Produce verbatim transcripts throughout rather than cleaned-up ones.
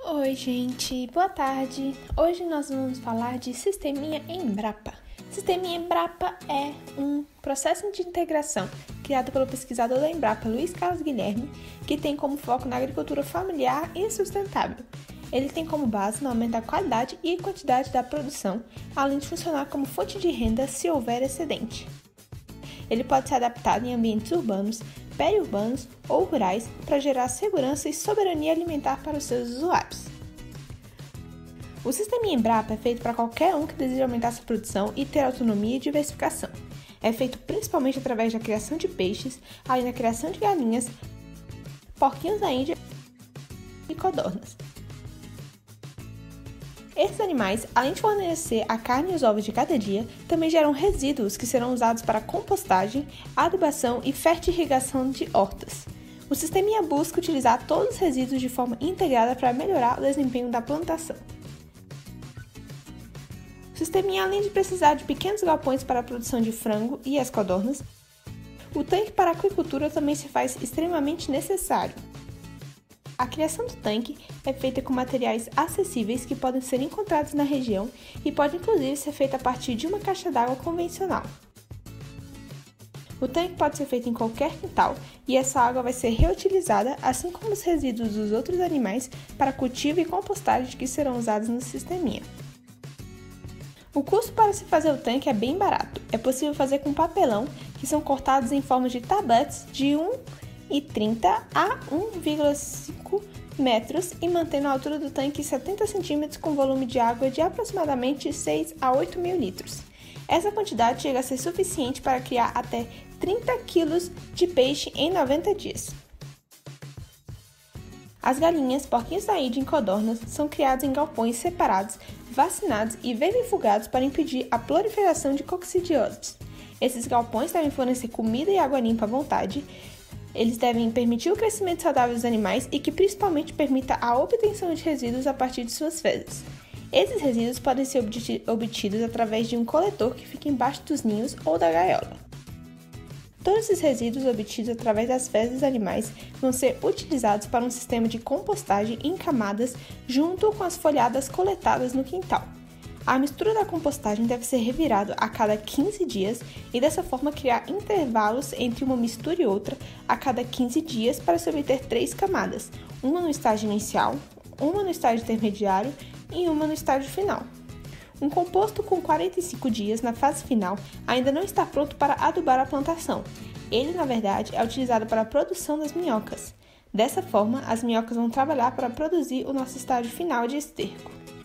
Oi, gente, boa tarde. Hoje nós vamos falar de Sisteminha Embrapa. Sisteminha Embrapa é um processo de integração criado pelo pesquisador da Embrapa, Luiz Carlos Guilherme, que tem como foco na agricultura familiar e sustentável. Ele tem como base no aumento da qualidade e quantidade da produção, além de funcionar como fonte de renda se houver excedente. Ele pode ser adaptado em ambientes urbanos, periurbanos ou rurais para gerar segurança e soberania alimentar para os seus usuários. O Sisteminha Embrapa é feito para qualquer um que deseja aumentar sua produção e ter autonomia e diversificação. É feito principalmente através da criação de peixes, além da criação de galinhas, porquinhos da Índia e codornas. Esses animais, além de fornecer a carne e os ovos de cada dia, também geram resíduos que serão usados para compostagem, adubação e fertirrigação de hortas. O Sisteminha busca utilizar todos os resíduos de forma integrada para melhorar o desempenho da plantação. O Sisteminha, além de precisar de pequenos galpões para a produção de frango e as codornas, o tanque para a aquicultura também se faz extremamente necessário. A criação do tanque é feita com materiais acessíveis que podem ser encontrados na região e pode inclusive ser feita a partir de uma caixa d'água convencional. O tanque pode ser feito em qualquer quintal e essa água vai ser reutilizada, assim como os resíduos dos outros animais, para cultivo e compostagem que serão usados no Sisteminha. O custo para se fazer o tanque é bem barato. É possível fazer com papelão, que são cortados em forma de tabletes de um e trinta a um vírgula cinco metros e mantendo a altura do tanque setenta centímetros com volume de água de aproximadamente seis a oito mil litros. Essa quantidade chega a ser suficiente para criar até trinta quilos de peixe em noventa dias. As galinhas, porquinhos da Índia e codornas são criados em galpões separados, vacinados e vermifugados para impedir a proliferação de coccidiosos. Esses galpões devem fornecer comida e água limpa à vontade. Eles devem permitir o crescimento saudável dos animais e que principalmente permita a obtenção de resíduos a partir de suas fezes. Esses resíduos podem ser obtidos através de um coletor que fica embaixo dos ninhos ou da gaiola. Todos esses resíduos obtidos através das fezes dos animais vão ser utilizados para um sistema de compostagem em camadas junto com as folhadas coletadas no quintal. A mistura da compostagem deve ser revirada a cada quinze dias e dessa forma criar intervalos entre uma mistura e outra a cada quinze dias para se obter três camadas, uma no estágio inicial, uma no estágio intermediário e uma no estágio final. Um composto com quarenta e cinco dias na fase final ainda não está pronto para adubar a plantação. Ele, na verdade, é utilizado para a produção das minhocas. Dessa forma, as minhocas vão trabalhar para produzir o nosso estágio final de esterco.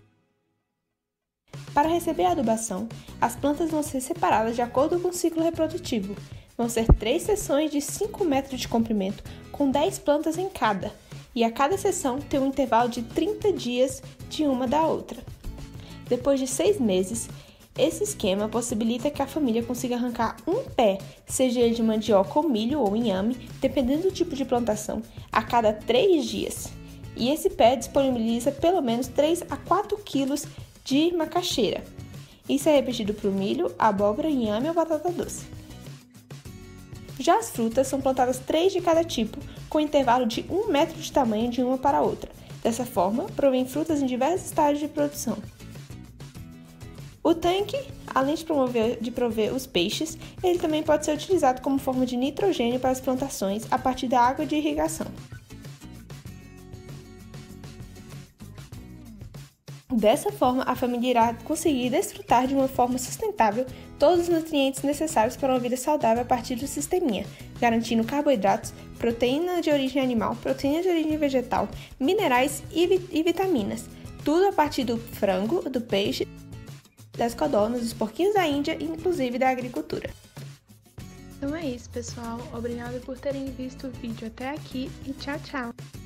Para receber a adubação, as plantas vão ser separadas de acordo com o ciclo reprodutivo. Vão ser três seções de cinco metros de comprimento, com dez plantas em cada, e a cada seção tem um intervalo de trinta dias de uma da outra. Depois de seis meses, esse esquema possibilita que a família consiga arrancar um pé, seja ele de mandioca ou milho ou inhame, dependendo do tipo de plantação, a cada três dias. E esse pé disponibiliza pelo menos três a quatro quilos de macaxeira. Isso é repetido para o milho, abóbora, inhame ou batata doce. Já as frutas são plantadas três de cada tipo, com intervalo de um metro de tamanho de uma para a outra. Dessa forma, provém frutas em diversos estágios de produção. O tanque, além de, promover, de prover os peixes, ele também pode ser utilizado como forma de nitrogênio para as plantações a partir da água de irrigação. Dessa forma, a família irá conseguir desfrutar de uma forma sustentável todos os nutrientes necessários para uma vida saudável a partir do Sisteminha, garantindo carboidratos, proteína de origem animal, proteína de origem vegetal, minerais e, vi- e vitaminas, tudo a partir do frango, do peixe, das codornas, dos porquinhos da Índia e inclusive da agricultura. Então é isso, pessoal. Obrigada por terem visto o vídeo até aqui e tchau, tchau!